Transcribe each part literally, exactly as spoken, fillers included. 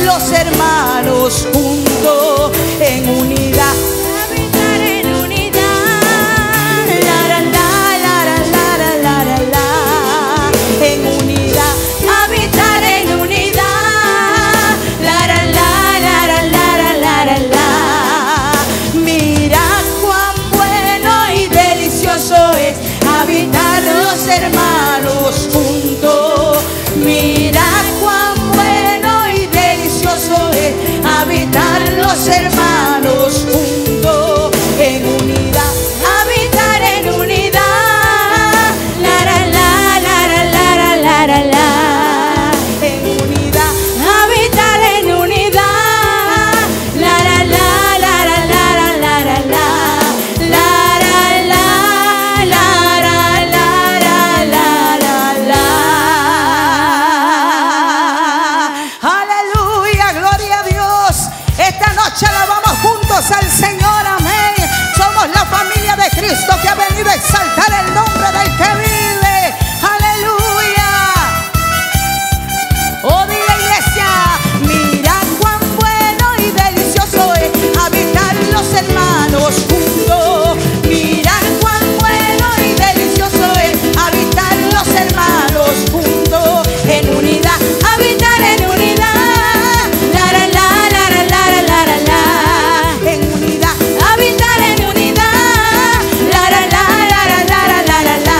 los hermanos juntos en unidad. Habitar en unidad. La, la, la, la, la, la, la, la, la. En unidad. Habitar en unidad. La, la, la, la, la, la, la, la, la. Mira cuán bueno y delicioso es habitar los hermanos juntos. Mira cuán bueno y delicioso es habitar los hermanos juntos en unidad. Habitar en unidad. La, la, la, la, la, la, la, la, la. En unidad. Habitar en unidad. La, la, la, la, la, la, la, la, la, la. La, la, la, la, la, la, la, la, la. Aleluya, gloria a Dios. Esta noche alabamos juntos al Señor, amén. Somos la familia de Cristo que ha venido a exaltar el nombre del que vive. Aleluya. Oh, diga iglesia, mira cuán bueno y delicioso es habitar los hermanos juntos. Mira cuán bueno y delicioso es habitar los hermanos juntos en unidad. Habitar en unidad. La, la, la, la, la, la, la, la, la. En unidad. Habitar en unidad. La, la, la, la, la, la, la, la, la.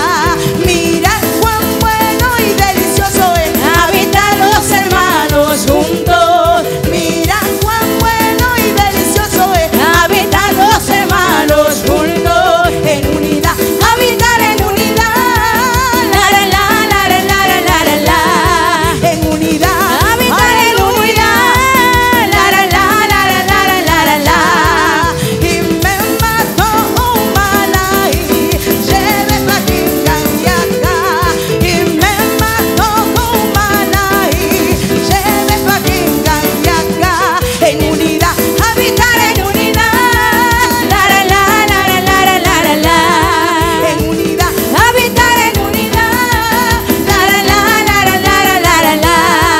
Mira cuán bueno y delicioso es habitar los hermanos juntos. Mira cuán bueno y delicioso es habitar los hermanos juntos en unidad. Habitar en unidad. La, la, la, la, la, la, la, la, la. En unidad. Habitar en unidad. La, la, la, la, la, la, la, la, la. Y me mató un malay, lleve pa' aquí, acá. Y me mató un malay, lleve pa' aquí, acá. En unidad. Habitar en unidad. La, la, la, la, la, la, la, la, la, la. En unidad. Habitar en unidad. La, la, la, la, la, la, la, la, la.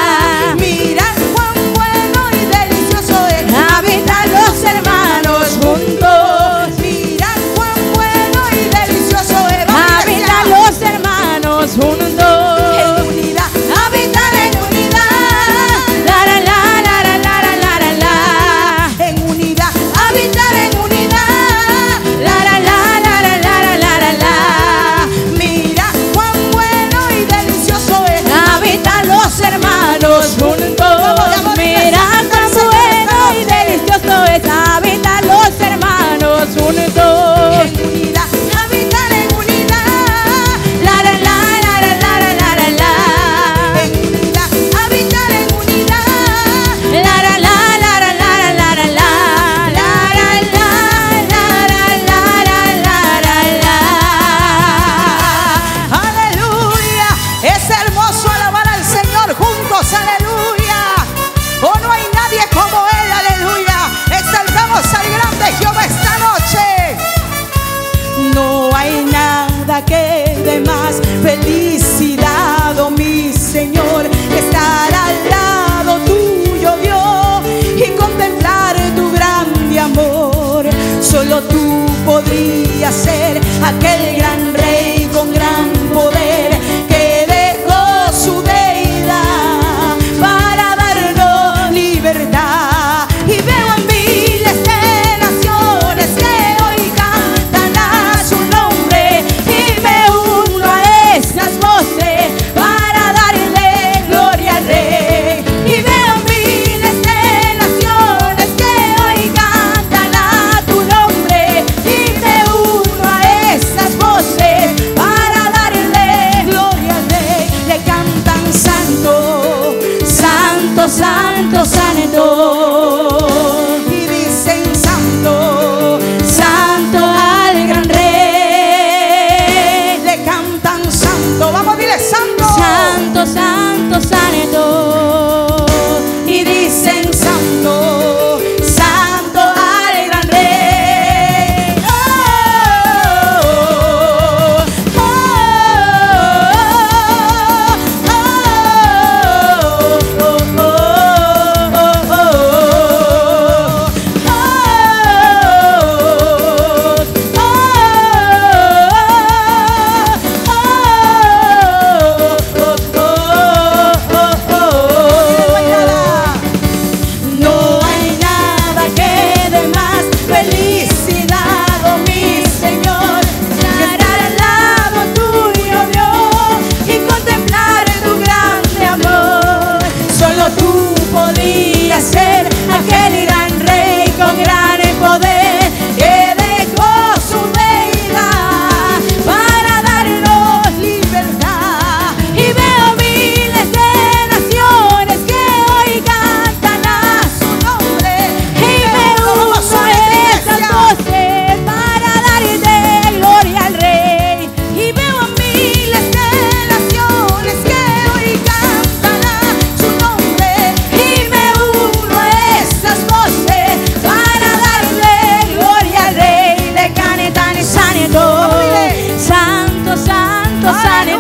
Mira cuán bueno y delicioso es habitar los hermanos juntos. Mira cuán bueno y delicioso es Habitar los hermanos juntos. en unidad. Habitar en unidad. La, la, la, la, la, la, la, la, la, la. En unidad. Habitar en unidad. La, la, la, la, la, la, la, la, la, la. Mira cuán bueno y delicioso es Habitar los hermanos juntos. Mira cuán bueno y delicioso es habitar los hermanos juntos. en unidad. Habitar en unidad. La, la, la, la, la, la, la, la, la, la. En unidad. Habitar en unidad. La la la la la la la la la. La, la, la, la, la, la, la, la, la, la. Aleluya. Es hermoso alabar al Señor juntos. Aleluya. Oh, no hay nadie como Él. Aleluya. Exaltamos al grande Jehová esta noche. No hay nada que dé más felicidad, oh mi Señor, que estar al lado tuyo, Dios, y contemplar tu grande amor. Solo tú podrías ser aquel gran rey con gran poder que dejó su deidad para darnos libertad. Y veo en miles de naciones que hoy cantan a su nombre, y me uno a esas voces para darle gloria al Rey. Y veo miles de naciones que hoy cantan a tu nombre, y me uno a esas voces para darle gloria al Rey. Le cantan santo, santo, santo, santo. Y dicen santo, santo al gran Rey. Le cantan santo. Vamos, dile santo. Santo, santo, santo. Y dicen santo, santo al gran Rey. Oh, oh, oh, oh, oh, oh, oh.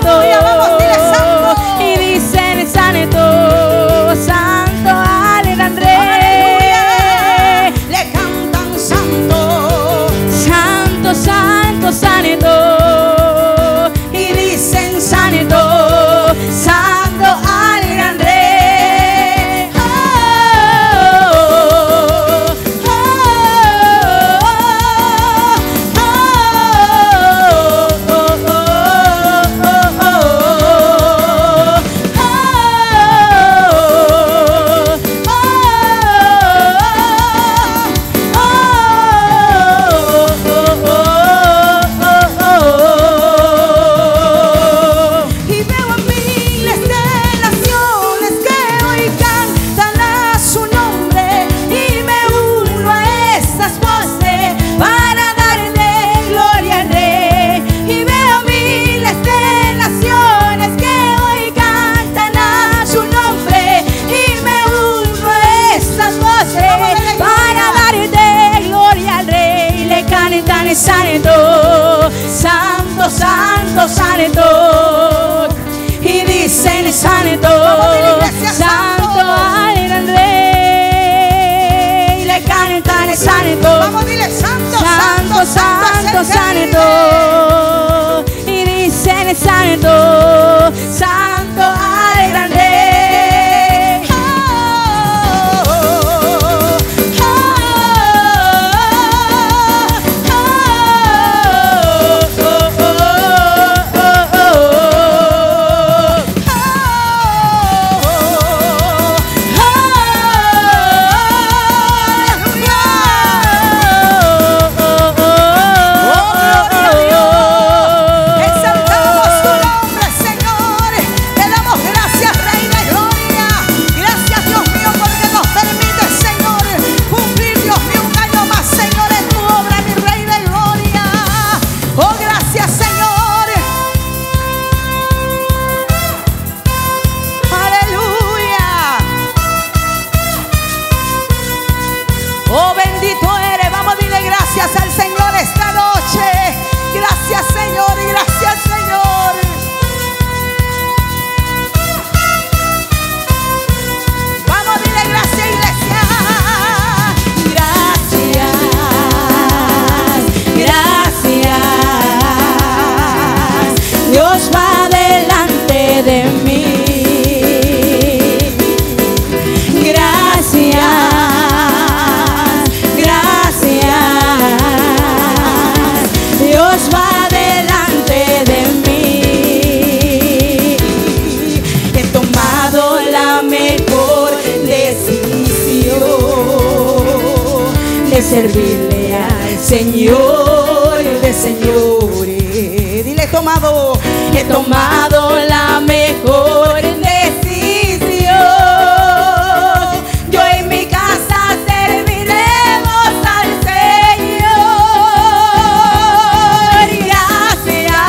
Aleluya, vamos, dile santo. Y dicen santo, santo al gran rey. Aleluya, le cantan santo, Santo, santo, santo. y dicen santo, Santo al gran rey. Oh, oh, oh, oh, oh, oh, oh, y veo a miles de naciones que hoy cantan a su nombre, y me uno a esas voces para darle gloria al Rey. Y veo a miles de naciones que hoy cantan a su nombre, y me uno a esas voces para darte gloria al Rey. Le cantan santo, santo, santo, santo. Y dicen santo, santo al gran Rey. Le cantan santo, Vamos, dile santo, santo, santo, es el que santo. Y dicen santo, santo al gran Rey. vive. Oh, oh, exaltamos tu nombre, Señor. Te damos gracias, Rey de Gloria. Gracias, Dios mío, porque nos permite, Señor, cumplir, Dios mío, un año más, Señor, en tu obra, mi Rey de Gloria. Oh, gracias, Señor. Aleluya. Oh, bendito eres. Vamos, dile gracias al Señor esta noche. Gracias, Señor, y gracias, Señor. Vamos, dile gracias, iglesia. Gracias, gracias. Dios va delante de mí. Gracias, gracias. Dios va delante de mí. He tomado la mejor decisión de servirle al Señor de señores. Dile, he tomado, He tomado la mejor decisión. Yo en mi casa serviremos al Señor. Gracias,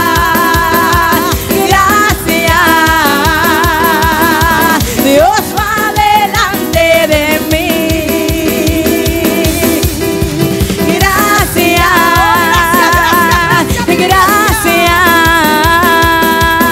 gracias. Dios va delante de mí. Gracias, gracias.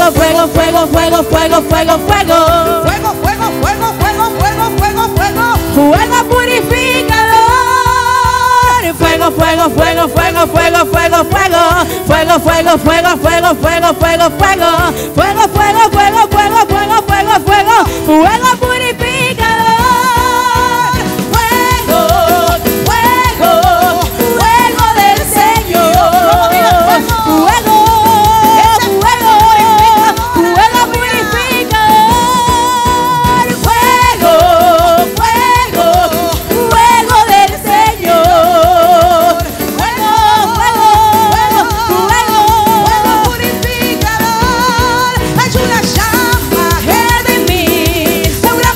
fuego, fuego, fuego, fuego, fuego, fuego, fuego. Fuego, fuego, fuego, fuego, fuego, fuego, fuego. Fuego purificador. Fuego, fuego, fuego, fuego, fuego, fuego, fuego. Fuego, fuego, fuego, fuego, fuego, fuego, fuego. Fuego, fuego, fuego, fuego, fuego, fuego, fuego. Fuego purificador. Fuego, fuego, fuego del Señor. Fuego, fuego, fuego purificador. Fuego, fuego, fuego del Señor. Fuego, fuego, fuego, fuego, Fuego purificador. Hay una llama en mí. de una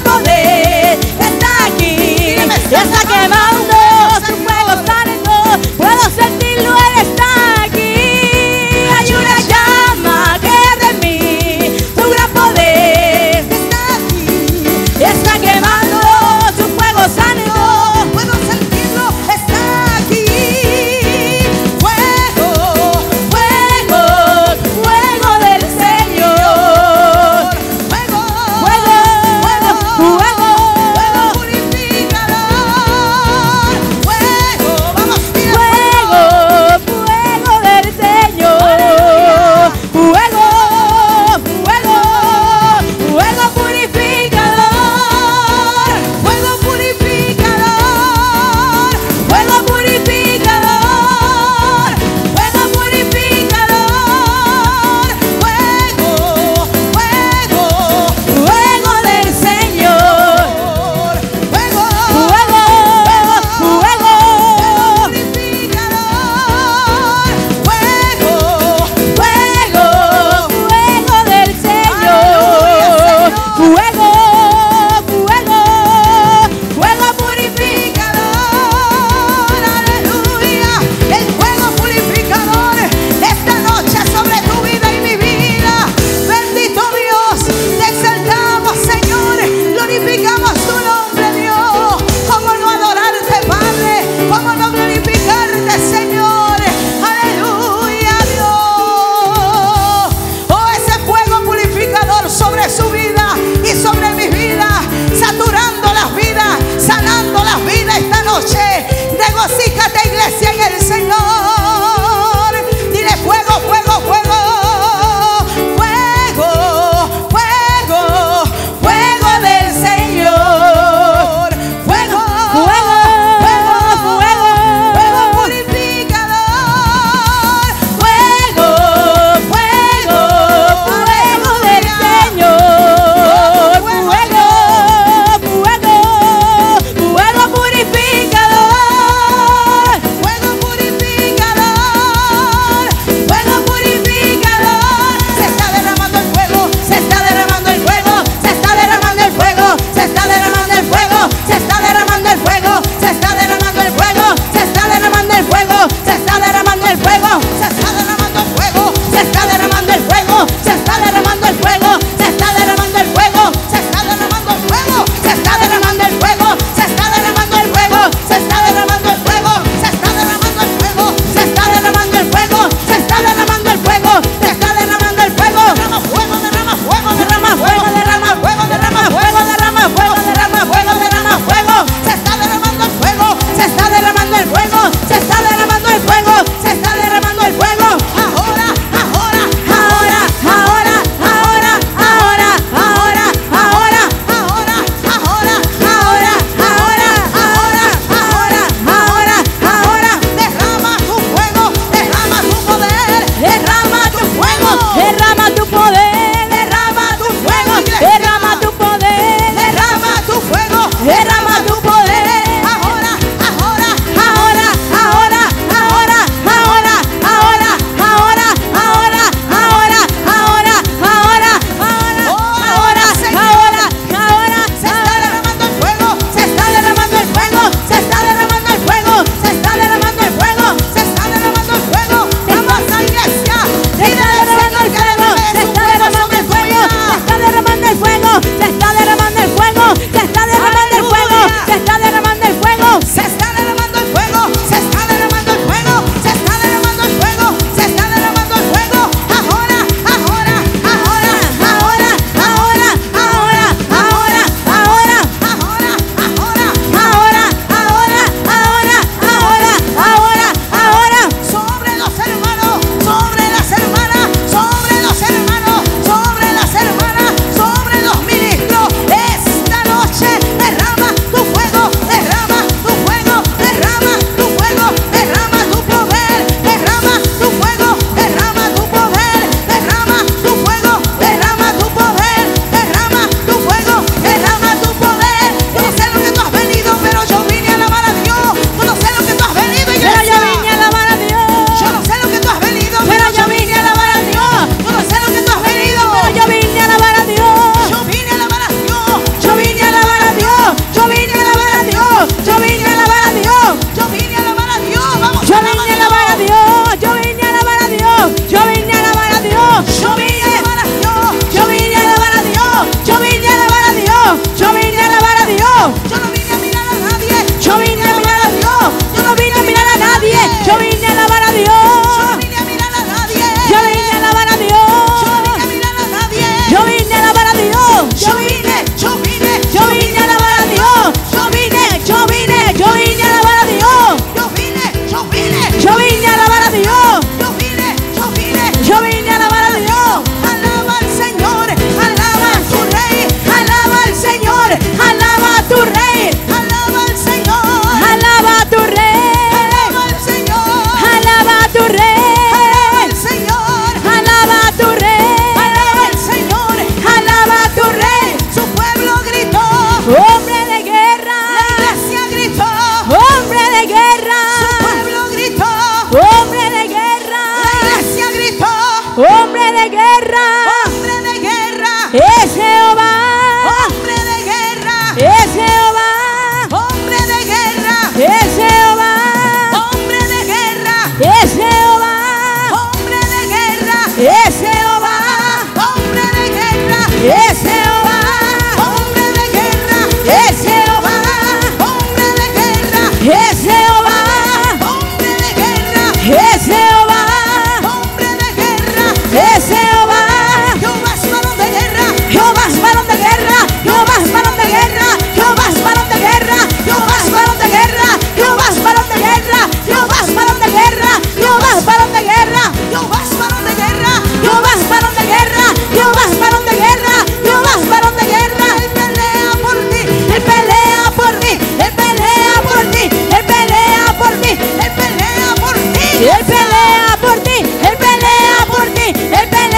Yo vine a alabar a Dios. Alaba al Señor, alaba a tu Rey, alaba al Señor, Alaba a tu Rey. alaba al Señor, Alaba a tu Rey. alaba al Señor, Alaba a tu Rey. alaba al Señor, Alaba a tu Rey. alaba al Señor. Alaba a tu Rey. Su pueblo gritó, Hombre de guerra. la iglesia gritó, Hombre de su guerra. pueblo gritó, Hombre de guerra. la iglesia gritó, Hombre de guerra. hombre de guerra, Es Jehová. hombre de guerra, Es Jehová. hombre de guerra, Es Jehová. hombre de guerra, Es Jehová. hombre de guerra, Es Jehová. hombre de guerra, Es Jehová. hombre de guerra, Es Jehová. hombre de guerra, Es Jehová. hombre de guerra, Es Jehová. hombre de guerra. Es Jehová. Jehová es varón de guerra, Jehová es varón de guerra. Jehová es varón de guerra. Jehová es varón de guerra. Jehová es varón de guerra. Jehová es varón de guerra. Jehová es varón de guerra. Jehová es varón de guerra. Jehová es varón de guerra, Jehová es varón de guerra. Jehová es varón de guerra. Jehová es varón de guerra. Él pelea por ti, Él pelea por mí. Él pelea por ti. Él pelea por mí. Él pelea por ti, Él pelea por ti. Él pelea por ti. Él pelea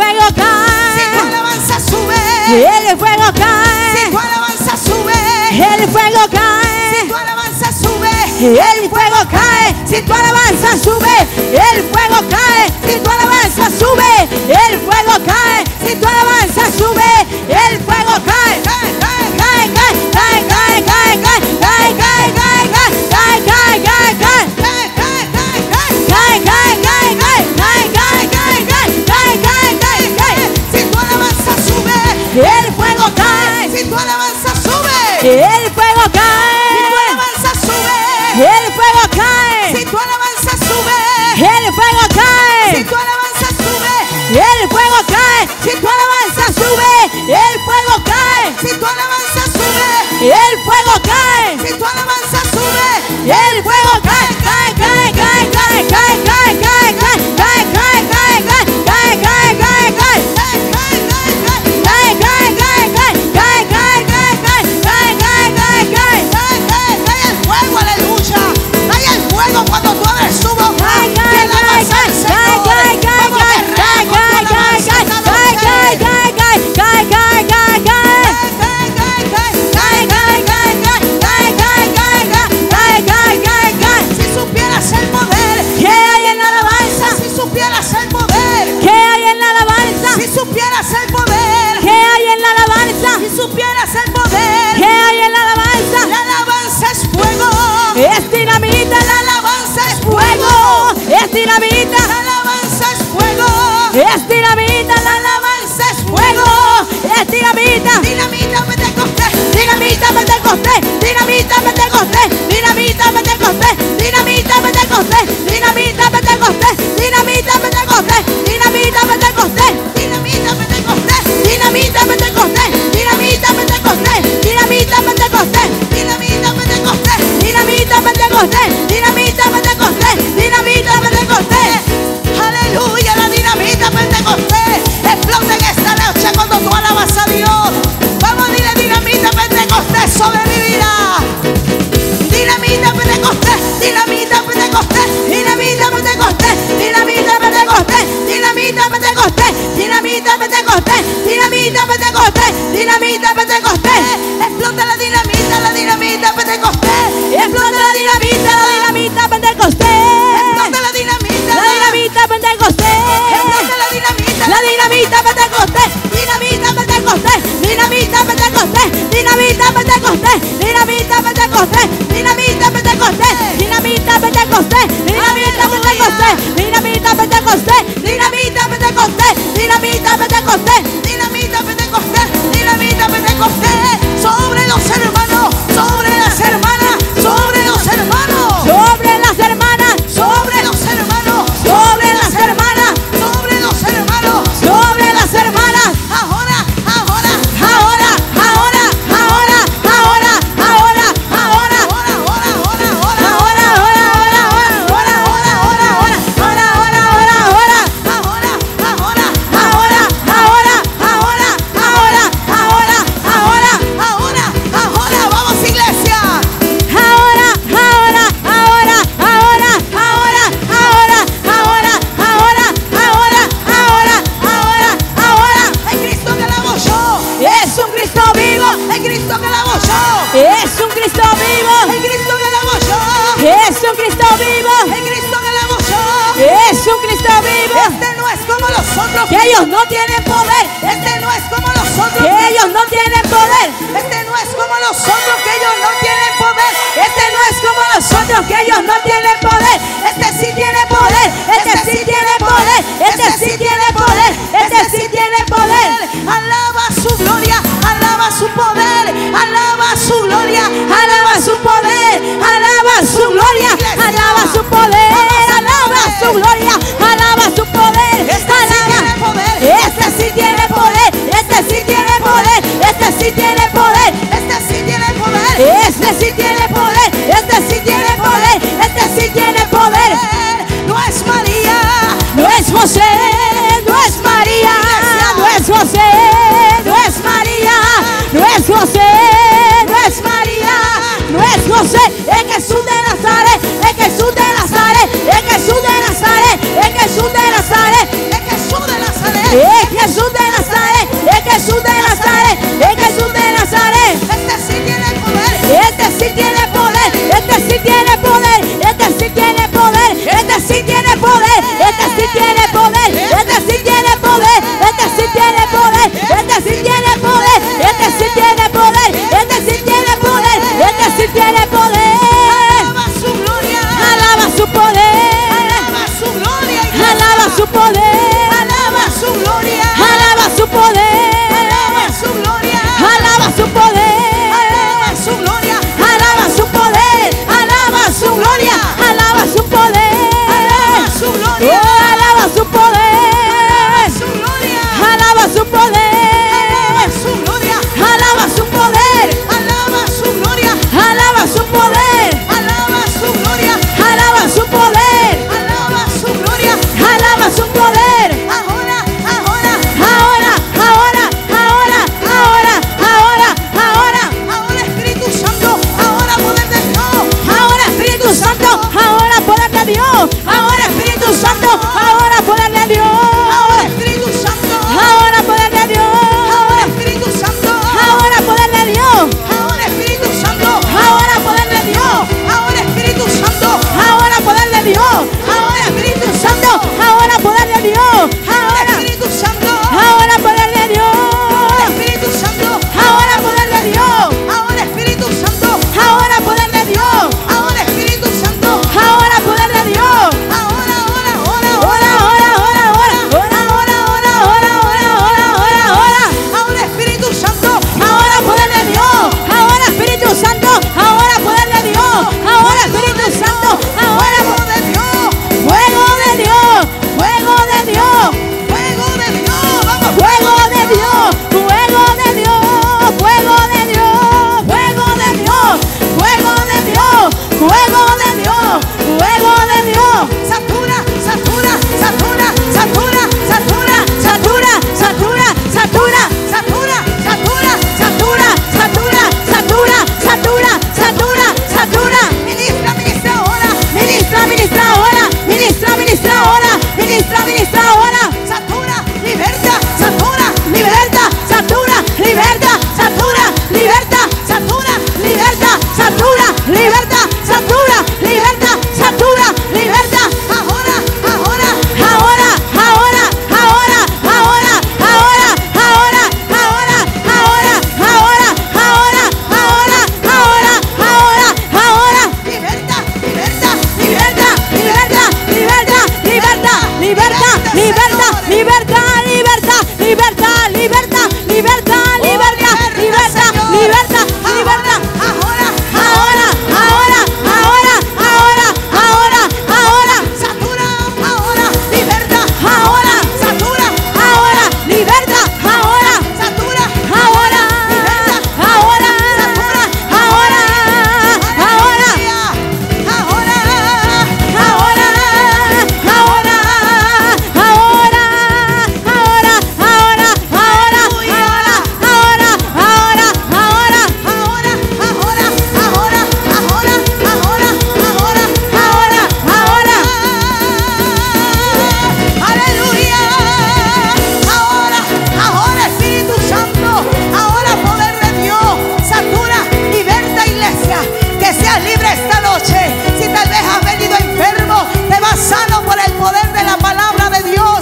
fuego Si tu cae, alabanza sube. el fuego Si cae, tu alabanza sube. el fuego Si cae, tu alabanza sube. el fuego cae, si tu alabanza sube, el fuego cae, si tu alabanza sube, el fuego cae, si tu alabanza sube, el fuego cae, Cae, cae, cae, cae, cae, cae, cae, cae, cae, cae, cae, cae, cae, cae, cae, cae. cae, cae, cae, cae. Cae, cae, cae, cae, cae, cae, cae, cae, cae, cae, cae. Si tu alabanza sube. El fuego cae, Si tu alabanza sube. el fuego Si tu cae, alabanza sube. el fuego cae, Si tu alabanza sube. el fuego Si cae, tu alabanza sube. el fuego cae, si tu alabanza sube, el fuego cae, Si tu alabanza sube. el fuego cae, Si tu alabanza sube. el fuego cae, cae, cae, cae, cae, cae, cae, cae, cae, cae, cae, cae, cae, cae, cae, cae, cae. Cae, cae, cae, cae. Cae, cae, cae, cae, cae, cae, cae, cae, cae, cae, cae. Cae, cae, cae el fuego, aleluya. Cae el fuego cuando tú abres su boca. Cae, Y cae, alabas cae, al cae, Señor. cae, cae, Como cae, guerrero, cae, con tu cae, alabanza cae, cada cae, noche. cae, cae, cae, cae, cae, cae. Cae, cae, cae, cae. Cae, cae, cae, cae, cae, cae, cae, cae, cae, cae. Si supieras el poder. ¿Qué hay en la alabanza? Si supieras el poder. ¿Qué hay en la alabanza? Si supieras el poder. ¿Qué hay en la alabanza? Si supieras el poder. ¿Qué hay en la alabanza? La alabanza es fuego. Es dinamita, La alabanza es fuego, fuego. es dinamita, La alabanza es fuego. es dinamita, La alabanza es fuego. fuego, es dinamita. Dinamita Pentecostés. Dinamita Pentecostés, dinamita Pentecostés, dinamita Pentecostés, dinamita Pentecostés, dinamita Pentecostés, dinamita Pentecostés, dinamita Pentecostés, Dinamita Pentecostés. dinamita Pentecostés, dinamita Pentecostés, dinamita Pentecostés, Dinamita Pentecostés. dinamita Pentecostés, dinamita Pentecostés, dinamita Pentecostés. Aleluya, la dinamita Pentecostés explota en esta noche cuando tú alabas a Dios. Vamos, dile dinamita Pentecostés sobre mi vida. Dinamita Pentecostés, dinamita Pentecostés, dinamita Pentecostés, dinamita Pentecostés, dinamita Pentecostés, dinamita Pentecostés, dinamita Pentecostés, dinamita Pentecostés. Explota la dinamita, la dinamita Pentecostés. Explota la dinamita, la dinamita Pentecostés. Explota la dinamita. La dinamita Pentecostés. Explota la dinamita. La dinamita Pentecostés. Dinamita Pentecostés. Dinamita Pentecostés. Dinamita Pentecostés. Dinamita Pentecostés. Dinamita Pentecostés. Dinamita Pentecostés. Dinamita Pentecostés. Dinamita Pentecostés. Dinamita Pentecostés. Dinamita Pentecostés. Dinamita Pentecostés, dinamita Pentecostés, sobre los hermanos, sobre las hermanas, sobre los hermanos, Sobre las hermanas. sobre los hermanos, Sobre las hermanas. sobre los hermanos. Sobre las hermanas. Ahora, ahora, Ahora, ahora, ahora, ahora, ahora, ahora. ahora, ahora, ahora, ahora, Ahora, ahora, ahora, ahora, ahora, ahora, ahora, ahora, ahora, ahora, ahora. ahora, ahora, Ahora, ahora, ahora, ahora, ahora, ahora. ahora, ahora, vamos iglesia. Ahora, ahora, ahora, ahora, ahora, ahora, ahora, ahora, ahora, ahora, ahora, ahora. El Cristo que alabo yo, Es un Cristo vivo, el Cristo que alabo yo, es un Cristo vivo, el Cristo que alabo yo, es un Cristo vivo, el Cristo que alabo yo. es un Cristo vivo. Este no es como los otros, Que ellos no tienen poder, este no es como los otros, que ellos no tienen poder, este no es como los otros que ellos no tienen poder, este no es como nosotros, que ellos no tienen poder, este sí tiene poder, este sí tiene poder, este sí tiene poder, este sí tiene poder. alaba su gloria, alaba su poder, alaba su gloria, Alaba su poder, alaba su gloria, alaba su poder, alaba su gloria, alaba su poder, alaba. Este sí tiene poder, este sí tiene poder, este sí tiene poder, este sí tiene poder, este sí tiene poder, este sí tiene poder, este sí tiene poder. no es María, No es José, no Jesús de Nazaret, es Jesús de Nazaret, es Jesús de Nazaret. Este sí tiene poder. Este sí tiene poder, este sí tiene poder, este sí tiene poder, este sí tiene poder, este sí tiene poder, este sí tiene poder, este sí tiene poder, este sí tiene poder, este sí tiene poder, este sí tiene poder, este sí tiene poder. Alaba su gloria. Alaba su poder, Alaba su gloria. alaba su poder, Alaba su gloria. alaba su poder, Alaba su gloria. alaba su poder, Alaba su gloria. alaba su poder, alaba su gloria, alaba su poder, Alaba su gloria. oh, alaba su poder, Su gloria. alaba su poder, Alaba su gloria. alaba su poder, Alaba su gloria. alaba su poder, Alaba su gloria. alaba su poder, Alaba su gloria. alaba su poder. Ahora, ahora, Ahora, ahora, ahora, ahora, ahora, ahora, ahora Espíritu Santo, ahora poder de Dios. ahora Espíritu Santo, ahora poder de Dios, ahora Espíritu Santo, ahora poder de Dios, Ahora Espíritu Santo. ahora poder de Dios, Ahora Espíritu Santo. ahora poder de Dios, Ahora Espíritu Santo. ahora poder de Dios, Ahora Espíritu Santo. ahora poder de Dios, Ahora Espíritu Santo, ahora poder de Dios, Ahora ahora, Espíritu Santo. ahora poder de Dios, Espíritu Santo. ahora poder de Dios, Ahora Espíritu Santo. ahora poder de Dios, Ahora Espíritu Santo. ahora poder de Dios. Ahora, ahora, ahora, Ahora, ahora, ahora, ahora, ahora, ahora, ahora, ahora, ahora, ahora, ahora. ahora Espíritu Santo. Ahora poder de Dios, ahora Espíritu Santo, ahora poder de Dios, ahora Espíritu Santo, ahora Fuego de Dios. fuego de Dios, fuego de Dios, Fuego de Dios. Vamos. fuego de Dios, fuego de Dios, fuego de Dios, fuego de Dios, fuego de Dios, fuego de Dios, fuego de Dios. Satura, satura, satura, satura, satura, Satura, satura, satura, satura, satura, satura, satura, satura, satura, satura, satura. Ministra, ministra ahora. Ministra, ministra ahora, ministra, ministra ahora, ministra, ministra ahora. Satura, liberta, Satura, liberta, satura, liberta, satura, liberta, satura, liberta, satura, liberta, satura, liberta, satura, liberta. ahora, ahora, Ahora, ahora, ahora, ahora, ahora, ahora, ahora, ahora, ahora, ahora, ahora, ahora, ahora, ahora. liberta, liberta, Libertad, libertad, libertad, libertad, libertad, libertad, libertad, libertad, libertad, libertad, libertad, libertad, libertad, libertad, libertad. ahora, Ahora, ahora, ahora, ahora, ahora, ahora, satura, ahora, liberta, ahora, satura, ahora, libertad, ahora, satura, ahora, liberta, ahora, ahora, ahora. ahora, Ahora, ahora, ahora, ahora, ahora, ahora, ahora, ahora, ahora, ahora, ahora, ahora, ahora, ahora, ahora, ahora, ahora, ahora. aleluya, ahora, ahora Espíritu Santo, ahora poder de Dios, satura, liberta iglesia, que seas libre esta noche. Si tal vez has venido enfermo, te vas sano por el poder de la palabra de Dios.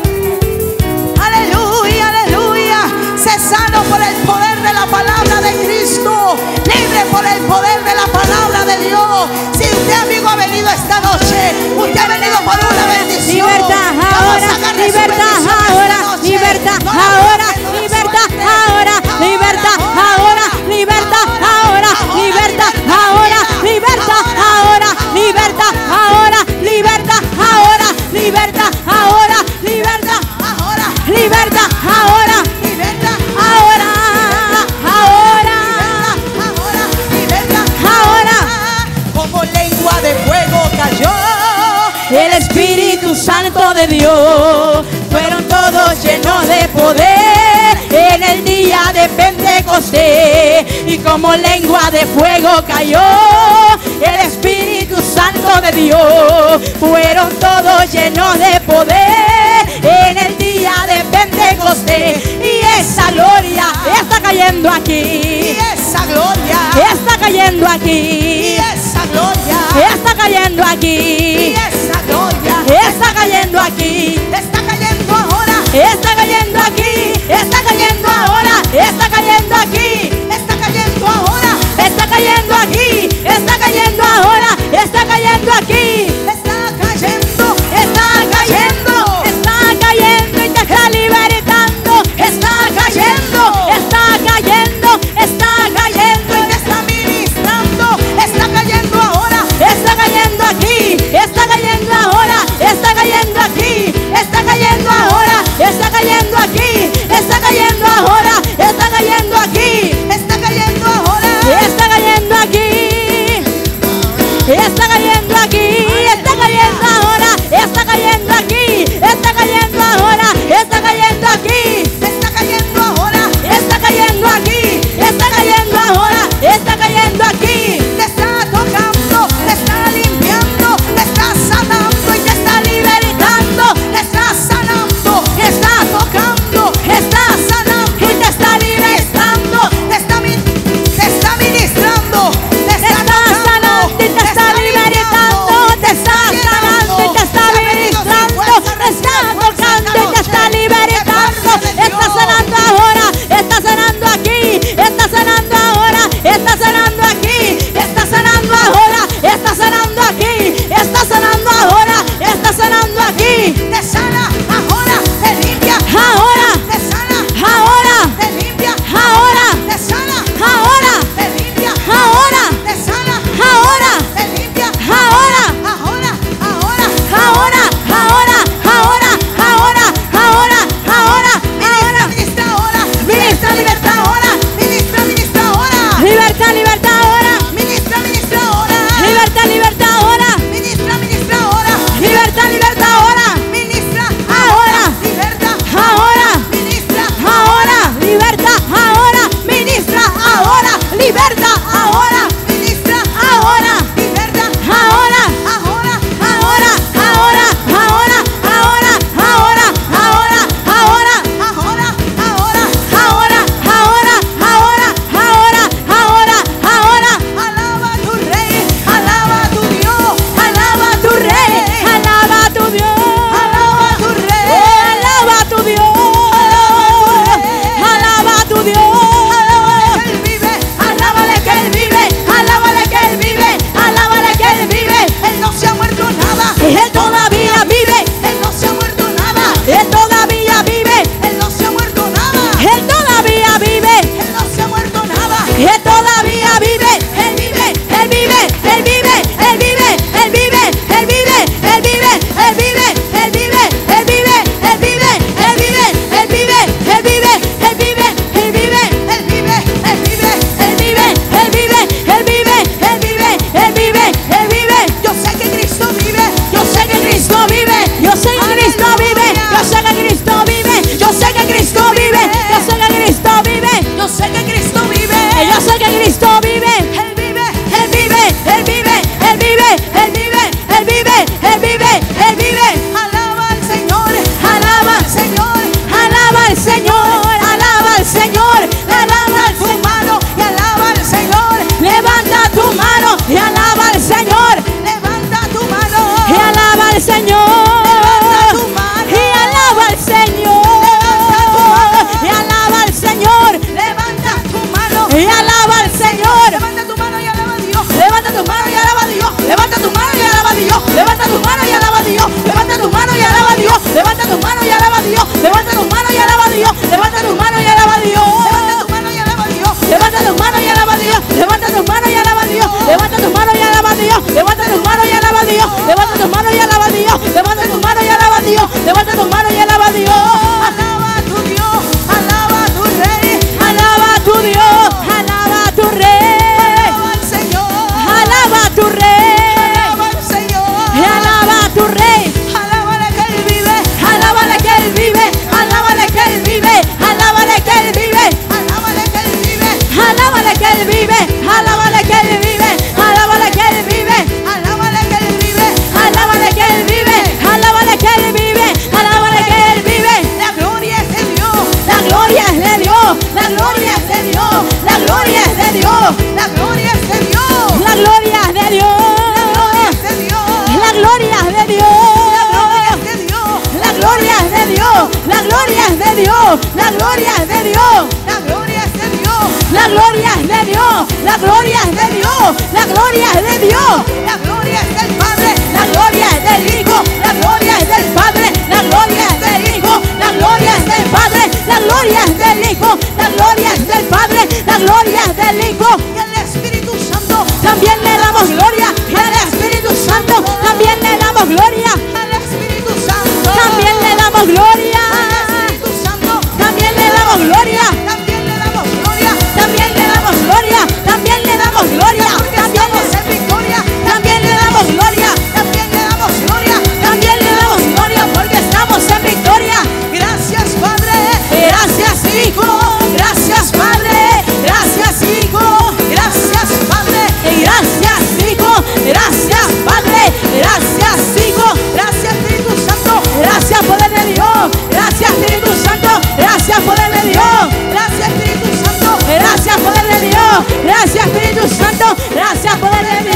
Aleluya, aleluya, sé sano por el poder de la palabra de Cristo, libre por el poder de la palabra de Dios. Si usted, amigo, ha venido esta noche, usted ha venido por una bendición. Libertad Vamos a ahora, agarre su libertad bendición ahora, esta noche. libertad No la ahora, suelte, no la libertad suelte. ahora, libertad ahora, libertad ahora, libertad ahora, libertad ahora, libertad ahora, libertad ahora, libertad ahora, libertad, Ahora, libertad ahora, liberta, ahora, ahora, ahora, liberta, ahora. como lengua de fuego cayó. El Espíritu Santo de Dios fueron todos llenos de poder en el día de Pentecostés, y como lengua de fuego cayó el Espíritu Santo de Dios. Fueron todos llenos de poder en el día de Pentecostés. poder, y esa gloria está cayendo y aquí. esa gloria, Está cayendo y aquí. esa gloria, Está cayendo y aquí. esa gloria, Está cayendo aquí. está cayendo ahora, Está cayendo aquí. Está cayendo ahora. Está cayendo aquí. está cayendo ahora, Está cayendo aquí. Está cayendo ahora. Está cayendo aquí. está cayendo, Está cayendo. Está cayendo y te está libertando. Está cayendo. Está cayendo. Está cayendo. y te está ministrando, está cayendo ahora, Está cayendo aquí, está cayendo ahora, está cayendo aquí, está cayendo ahora, está cayendo gloria es de Dios, la gloria es de Dios, La gloria es de Dios. la gloria es de Dios, la gloria es de Dios, la gloria es de Dios. La gloria es del Padre. La gloria es del Hijo, la gloria es del Padre, la gloria es del Hijo, la gloria es del Padre, la gloria es del Hijo, la gloria es del Padre, la gloria es del Hijo. Y el Espíritu Santo. También le damos gloria al Espíritu Santo, también le damos gloria, Al Espíritu Santo. también le damos gloria, Al Espíritu Santo. también le damos gloria, También le damos gloria. también le damos gloria, también le damos gloria, Porque también estamos le, en victoria. también le damos gloria, También le damos gloria. también le damos gloria porque estamos en victoria. Gracias, Padre. Gracias Hijo, gracias Padre, gracias Hijo, gracias Padre, gracias Hijo, gracias Padre, gracias Hijo, Gracias, Espíritu Santo. gracias poder de Dios, gracias Espíritu Santo, gracias poder de Dios, Gracias, Espíritu Santo. gracias poder de Dios, gracias Espíritu Santo, gracias poder de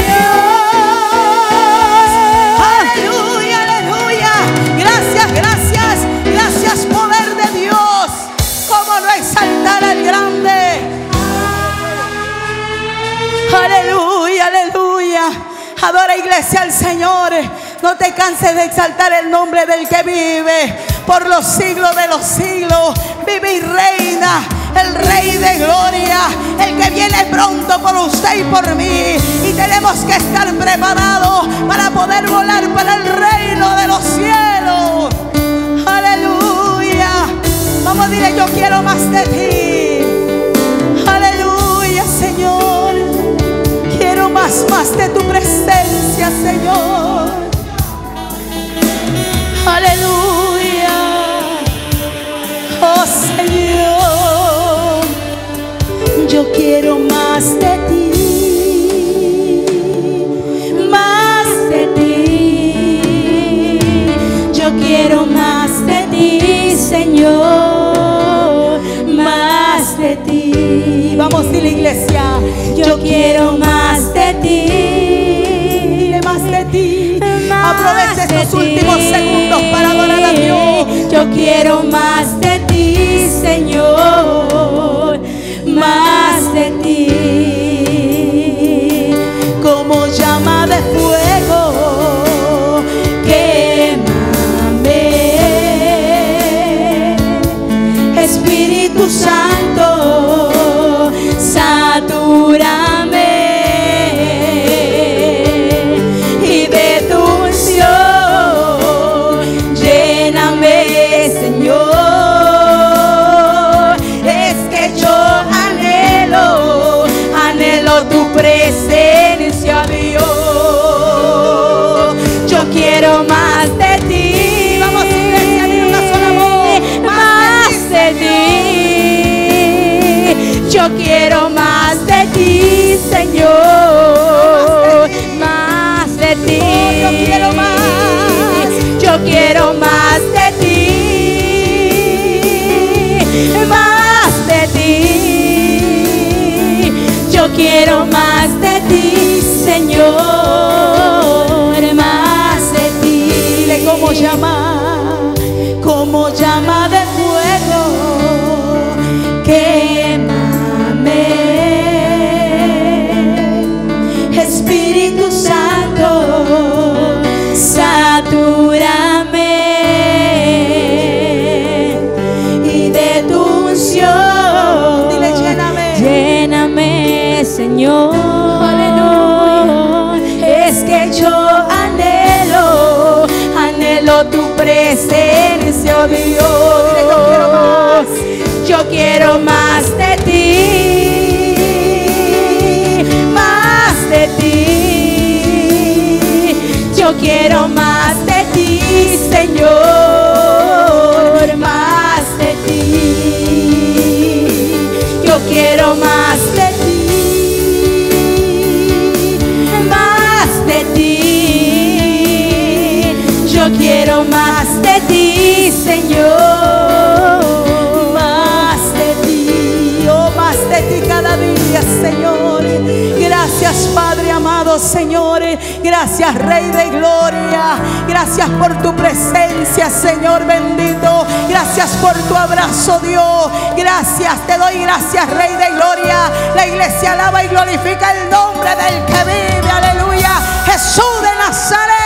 Dios. Aleluya, aleluya. Gracias, gracias. Gracias, poder de Dios. ¿Cómo no exaltar al grande? Aleluya, aleluya. Adora, iglesia, al Señor. No te canses de exaltar el nombre del que vive por los siglos de los siglos. Vive y reina el Rey de gloria, el que viene pronto por usted y por mí. Y tenemos que estar preparados para poder volar para el reino de los cielos. Aleluya. Vamos a decirle: yo quiero más de ti. Aleluya, Señor. Quiero más, más de tu presencia, Señor. Aleluya. Oh, Señor, yo quiero más de ti, Más de ti, yo quiero más de ti, Señor, más de ti. Vamos a la iglesia. Yo quiero más de ti, Dile más de ti. más Aprovecha de estos ti. últimos segundos para adorar a Dios. Yo quiero más de ti, Señor, más de ti. Como llama de fuego, Quémame, Espíritu Santo, satúrame y de tu unción lléname, Señor. Es que yo anhelo, anhelo tu presencia, Dios. Yo quiero más de ti. Vamos, iglesia, en una sola voz. Más de ti. Yo quiero más de ti, Señor. Más de ti. yo quiero más. Yo quiero más de ti. Más de ti. Yo quiero más de ti, Señor. Más de ti. Dile cómo llama, como llama de fuego. Quémame, Espíritu Santo, satúrame y de tu unción Dile: lléname. lléname, Señor. Aleluya. Es que yo anhelo, anhelo tu presencia, oh Dios. Yo quiero más de ti, más de ti. Yo quiero más de ti, Señor, más de ti. Yo quiero más de ti, más de ti. Yo quiero más de ti, Señor, más de ti. Oh, más de ti cada día, Señor. Gracias, Padre amado, Señor. Gracias, Rey de Gloria. Gracias por tu presencia, Señor bendito. Gracias por tu abrazo, Dios. Gracias, te doy gracias, Rey de Gloria. La iglesia alaba y glorifica el nombre del que vive. Aleluya. Jesús de Nazaret.